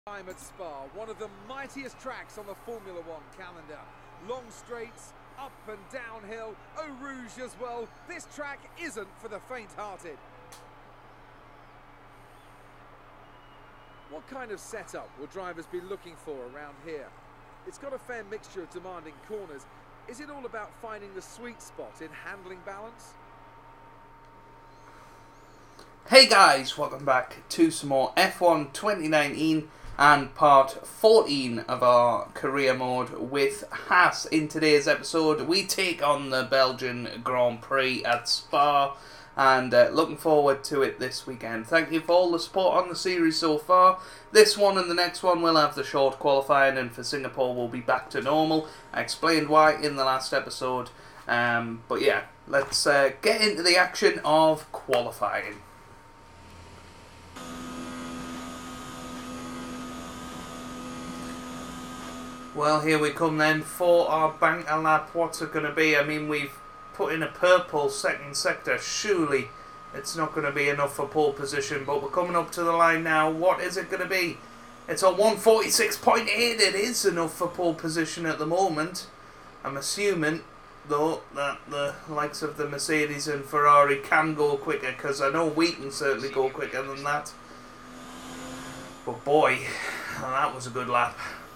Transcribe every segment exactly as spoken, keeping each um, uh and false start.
Time at Spa, one of the mightiest tracks on the Formula One calendar. Long straights, up and downhill, Eau Rouge as well. This track isn't for the faint-hearted. What kind of setup will drivers be looking for around here? It's got a fair mixture of demanding corners. Is it all about finding the sweet spot in handling balance? Hey guys, welcome back to some more F one twenty nineteen and part fourteen of our career mode with Haas. In today's episode, we take on the Belgian Grand Prix at Spa, and uh, looking forward to it this weekend. Thank you for all the support on the series so far. This one and the next one will have the short qualifying, and for Singapore we'll be back to normal. I explained why in the last episode, um, but yeah, let's uh, get into the action of qualifying. Well, here we come then for our banker lap. What's it going to be? I mean, we've put in a purple second sector. Surely it's not going to be enough for pole position, but we're coming up to the line now. What is it going to be? It's a one forty-six point eight. It is enough for pole position at the moment. I'm assuming, though, that the likes of the Mercedes and Ferrari can go quicker, because I know we can certainly go quicker than that. But boy, that was a good lap.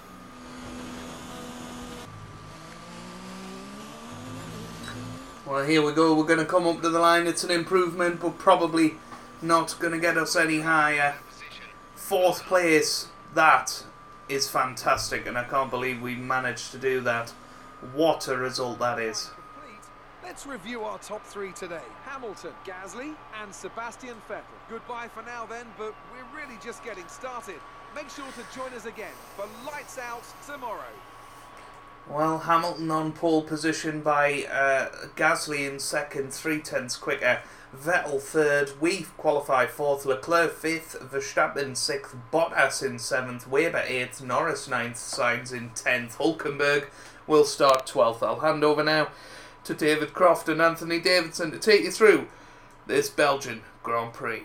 Well, here we go. We're going to come up to the line. It's an improvement, but probably not going to get us any higher. Fourth place. That is fantastic, and I can't believe we managed to do that. What a result that is. Let's review our top three today. Hamilton, Gasly, and Sebastian Vettel. Goodbye for now then, but we're really just getting started. Make sure to join us again for Lights Out tomorrow. Well, Hamilton on pole position by uh, Gasly in second, three tenths quicker. Vettel third, we qualify fourth, Leclerc fifth, Verstappen sixth, Bottas in seventh, Weber eighth, Norris ninth, Sainz in tenth, Hulkenberg will start twelfth. I'll hand over now to David Croft and Anthony Davidson to take you through this Belgian Grand Prix.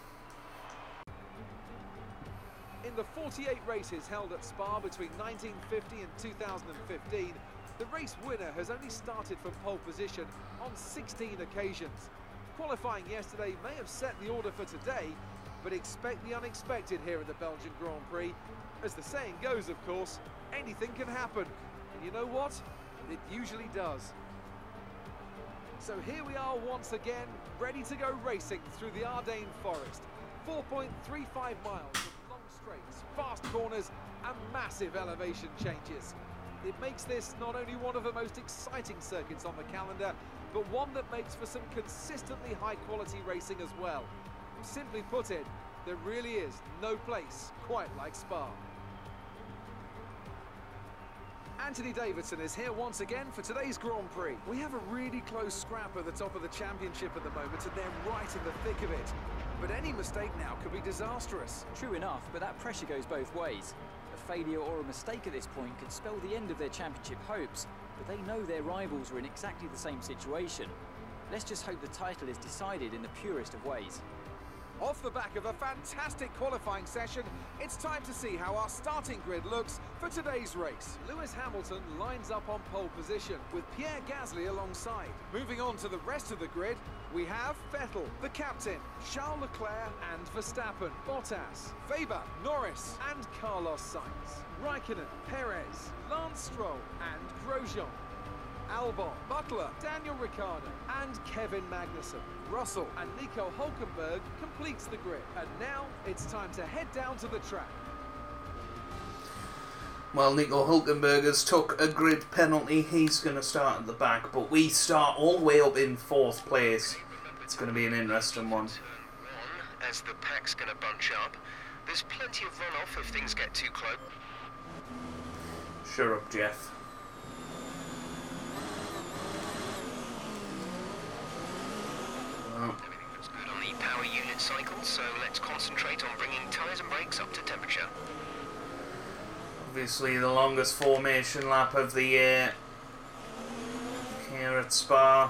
In the forty-eight races held at Spa between nineteen fifty and two thousand fifteen, the race winner has only started from pole position on sixteen occasions. Qualifying yesterday may have set the order for today, but expect the unexpected here at the Belgian Grand Prix. As the saying goes, of course, anything can happen. And you know what? It usually does. So here we are once again, ready to go racing through the Ardennes Forest. four point three five miles of long straights, fast corners and massive elevation changes. It makes this not only one of the most exciting circuits on the calendar, but one that makes for some consistently high quality racing as well. Simply put it, there really is no place quite like Spa. Anthony Davidson is here once again for today's Grand Prix. We have a really close scrap at the top of the championship at the moment, and they're right in the thick of it. But any mistake now could be disastrous. True enough, but that pressure goes both ways. A failure or a mistake at this point could spell the end of their championship hopes, but they know their rivals are in exactly the same situation. Let's just hope the title is decided in the purest of ways. Off the back of a fantastic qualifying session, it's time to see how our starting grid looks for today's race. Lewis Hamilton lines up on pole position with Pierre Gasly alongside. Moving on to the rest of the grid, we have Vettel, the captain, Charles Leclerc and Verstappen, Bottas, Weber, Norris and Carlos Sainz, Raikkonen, Perez, Lance Stroll and Grosjean, Albon, Butler, Daniel Ricciardo and Kevin Magnussen. Russell and Nico Hulkenberg completes the grid. And now it's time to head down to the track. Well, Nico Hulkenberg has took a grid penalty. He's going to start at the back, but we start all the way up in fourth place. It's going to be an interesting one. As the pack's going to bunch up, there's plenty of runoff if things get too close. Sure up, Jeff. Everything looks good on the power unit cycle, so let's concentrate on bringing tyres and brakes up to temperature. Obviously the longest formation lap of the year here at Spa.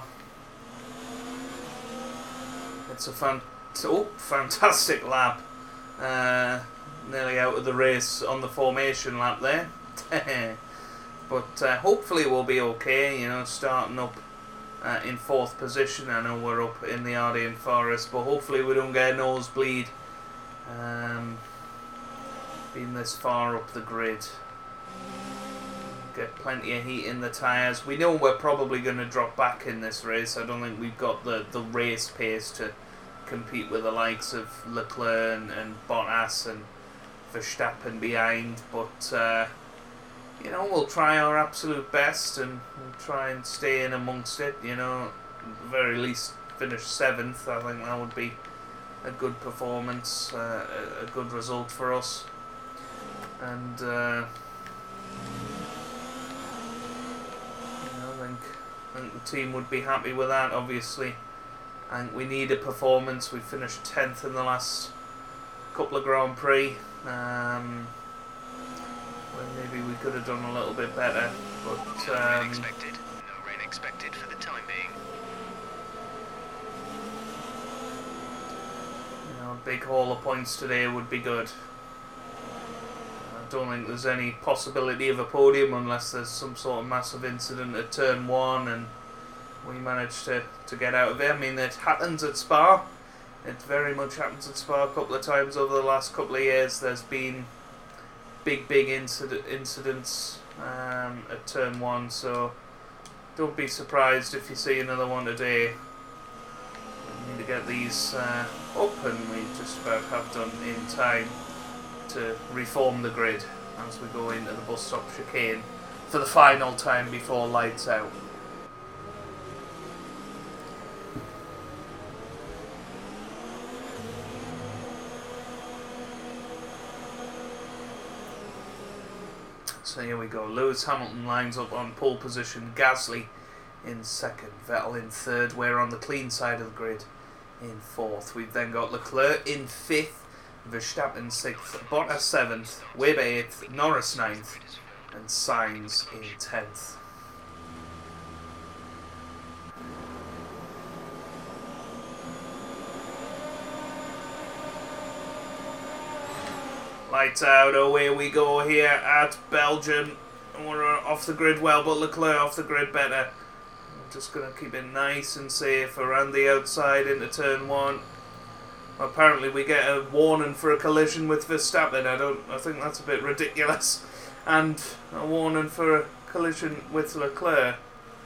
It's a fan oh, fantastic lap. Uh, nearly out of the race on the formation lap there. But uh, hopefully we'll be okay, you know, starting up uh, in fourth position. I know we're up in the Ardean Forest, but hopefully we don't get a nosebleed um, being this far up the grid. Get plenty of heat in the tyres. We know we're probably going to drop back in this race. I don't think we've got the, the race pace to compete with the likes of Leclerc and, and Bottas and Verstappen behind, but uh, you know, we'll try our absolute best and we'll try and stay in amongst it, you know, at the very least finish seventh. I think that would be a good performance, uh, a, a good result for us, and uh, I think, I think the team would be happy with that, obviously. I think we need a performance. We finished tenth in the last couple of Grand Prix. Um, well, maybe we could have done a little bit better, but... No rain Um, expected. No rain expected for the time being. you know, a big haul of points today would be good. I don't think there's any possibility of a podium unless there's some sort of massive incident at turn one and we manage to, to get out of it. I mean, it happens at Spa. It very much happens at Spa a couple of times over the last couple of years. There's been big, big incident, incidents um, at turn one, so don't be surprised if you see another one today. We need to get these uh, up, and we just about have done in time to reform the grid as we go into the bus stop chicane for the final time before lights out. So here we go. Lewis Hamilton lines up on pole position, Gasly in second, Vettel in third. We're on the clean side of the grid in fourth. We've then got Leclerc in fifth, Verstappen sixth, Bottas seventh, Weber eighth, Norris ninth, and Sainz in tenth. Lights out, away we go here at Belgium. We're off the grid well, but Leclerc off the grid better. I'm just going to keep it nice and safe around the outside into turn one. Apparently we get a warning for a collision with Verstappen. I don't. I think that's a bit ridiculous. And a warning for a collision with Leclerc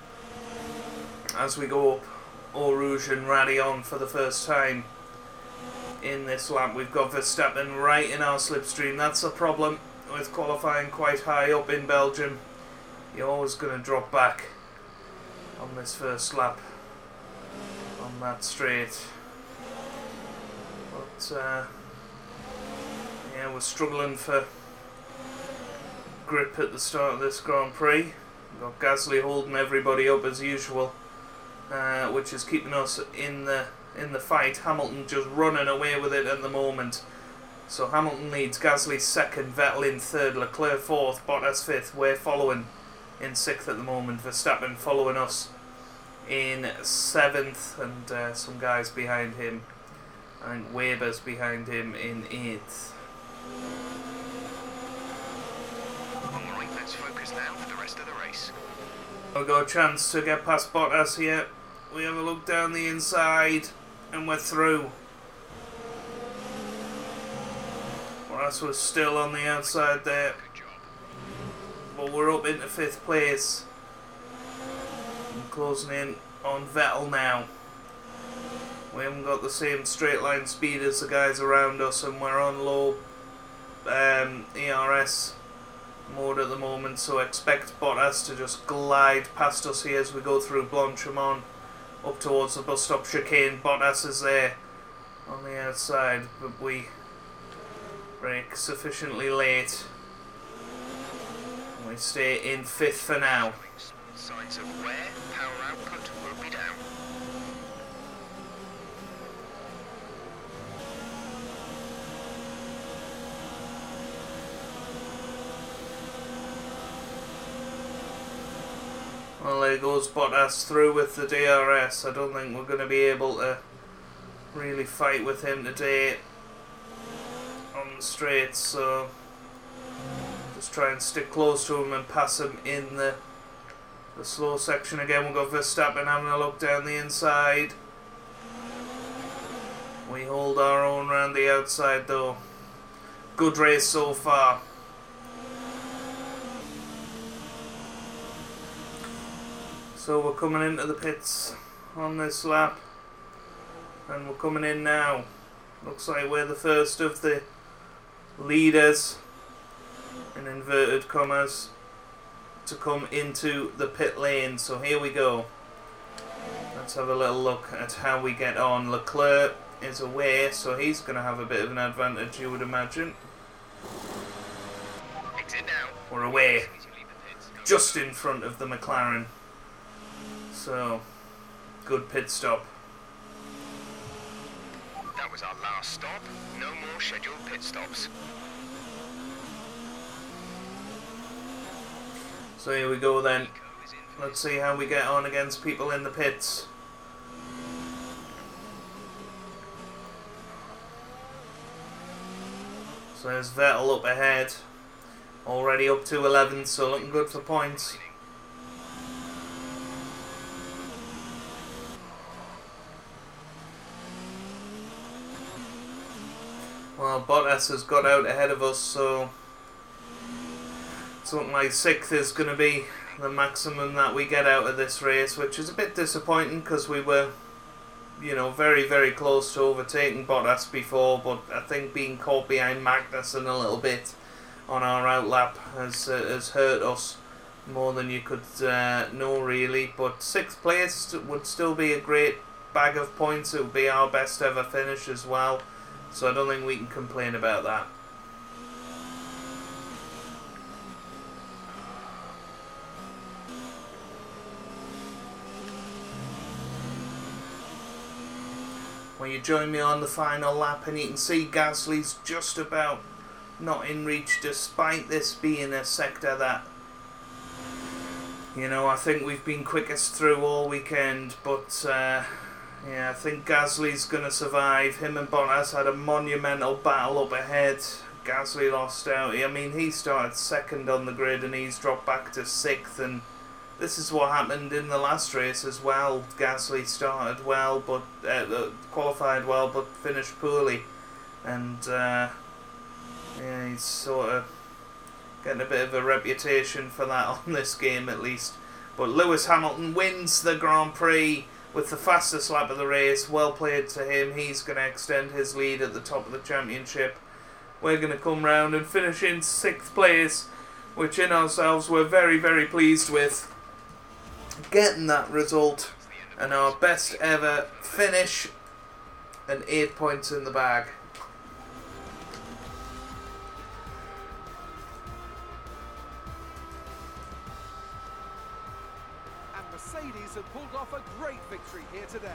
as we go up Eau Rouge and Raidillon for the first time in this lap. We've got Verstappen right in our slipstream. That's a problem with qualifying quite high up in Belgium. You're always going to drop back on this first lap on that straight. But uh, yeah, we're struggling for grip at the start of this Grand Prix. We've got Gasly holding everybody up as usual, uh, which is keeping us in the in the fight. Hamilton just running away with it at the moment. So Hamilton leads, Gasly second, Vettel in third, Leclerc fourth, Bottas fifth. We're following in sixth at the moment. Verstappen following us in seventh, and uh, some guys behind him. I think Weber's behind him in eighth. Alright, let's focus now for the rest of the race. We've got a chance to get past Bottas here. We have a look down the inside and we're through. Bottas was still on the outside there, Good job. but we're up into fifth place. And closing in on Vettel now. We haven't got the same straight line speed as the guys around us, and we're on low um, E R S mode at the moment, so expect Bottas to just glide past us here as we go through Blanchimont up towards the bus stop chicane. Bottas is there on the outside, but we brake sufficiently late. We stay in fifth for now. Signs of wear, power output will be down. Well, there goes Bottas through with the D R S. I don't think we're going to be able to really fight with him today on the straight, so just try and stick close to him and pass him in the the slow section again. We've got Verstappen having a look down the inside. We hold our own round the outside though. Good race so far. So we're coming into the pits on this lap, and we're coming in now. Looks like we're the first of the leaders, in inverted commas, to come into the pit lane. So here we go. Let's have a little look at how we get on. Leclerc is away, so he's going to have a bit of an advantage, you would imagine. Exit now. We're away, just in front of the McLaren. So, good pit stop. That was our last stop. No more scheduled pit stops. So here we go then. Let's see how we get on against people in the pits. So there's Vettel up ahead. Already up to eleven, so looking good for points. Well, Bottas has got out ahead of us, so it's looking like sixth is going to be the maximum that we get out of this race, which is a bit disappointing because we were, you know, very, very close to overtaking Bottas before, but I think being caught behind Magnussen a little bit on our outlap has, uh, has hurt us more than you could uh, know, really. But sixth place would still be a great bag of points. It would be our best ever finish as well. So I don't think we can complain about that. Well, you join me on the final lap and you can see Gasly's just about not in reach, despite this being a sector that, you know, I think we've been quickest through all weekend, but uh, yeah, I think Gasly's going to survive. Him and Bottas had a monumental battle up ahead. Gasly lost out. I mean, he started second on the grid and he's dropped back to sixth, and this is what happened in the last race as well. Gasly started well, but uh, qualified well, but finished poorly, and uh, yeah, he's sort of getting a bit of a reputation for that on this game at least. But Lewis Hamilton wins the Grand Prix with the fastest lap of the race. Well played to him. He's going to extend his lead at the top of the championship. We're going to come round and finish in sixth place, which in ourselves we're very, very pleased with. Getting that result and our best ever finish, and eight points in the bag. Mercedes have pulled off a great victory here today.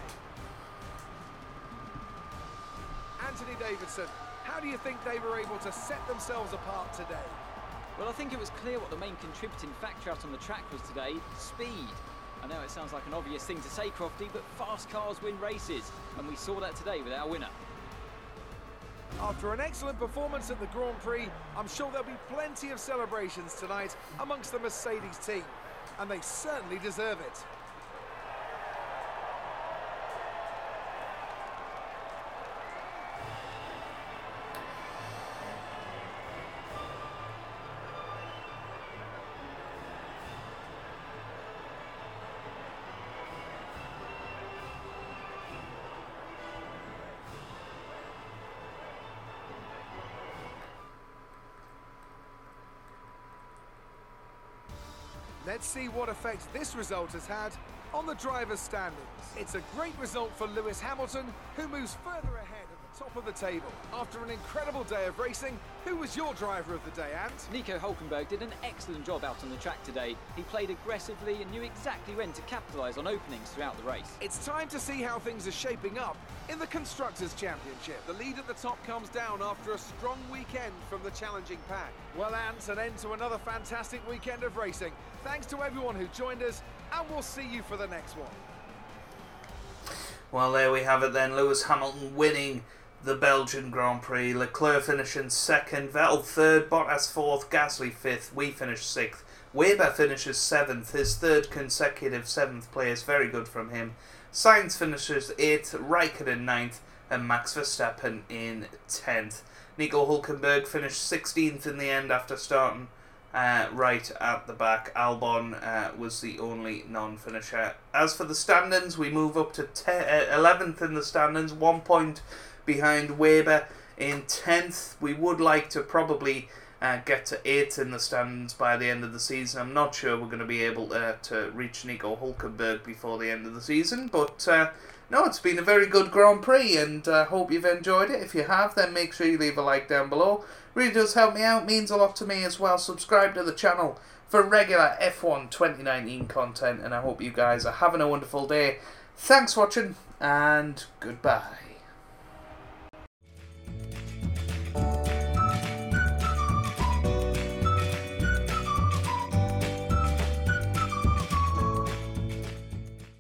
Anthony Davidson, how do you think they were able to set themselves apart today? Well, I think it was clear what the main contributing factor out on the track was today: speed. I know it sounds like an obvious thing to say, Crofty, but fast cars win races, and we saw that today with our winner. After an excellent performance at the Grand Prix, I'm sure there'll be plenty of celebrations tonight amongst the Mercedes team, and they certainly deserve it. Let's see what effect this result has had on the drivers' standings. It's a great result for Lewis Hamilton, who moves further ahead at the top of the table. After an incredible day of racing, who was your driver of the day, Ant? Nico Hülkenberg did an excellent job out on the track today. He played aggressively and knew exactly when to capitalise on openings throughout the race. It's time to see how things are shaping up in the Constructors' Championship. The lead at the top comes down after a strong weekend from the challenging pack. Well, Ant, an end to another fantastic weekend of racing. Thanks to everyone who joined us, and we'll see you for the next one. Well, there we have it then. Lewis Hamilton winning the Belgian Grand Prix. Leclerc finishing second, Vettel third, Bottas fourth, Gasly fifth, we finished sixth. Weber finishes seventh, his third consecutive seventh place, very good from him. Sainz finishes eighth, Raikkonen ninth, and Max Verstappen in tenth. Nico Hülkenberg finished sixteenth in the end after starting uh, right at the back. Albon uh, was the only non-finisher. As for the standings, we move up to ten, uh, eleventh in the standings, one point behind Weber in tenth. We would like to probably uh, get to eighth in the standings by the end of the season. I'm not sure we're going to be able uh, to reach Nico Hülkenberg before the end of the season, but uh, no, it's been a very good Grand Prix, and I uh, hope you've enjoyed it. If you have, then make sure you leave a like down below. Really does help me out, means a lot to me as well. Subscribe to the channel for regular F one twenty nineteen content, and I hope you guys are having a wonderful day. Thanks for watching, and goodbye.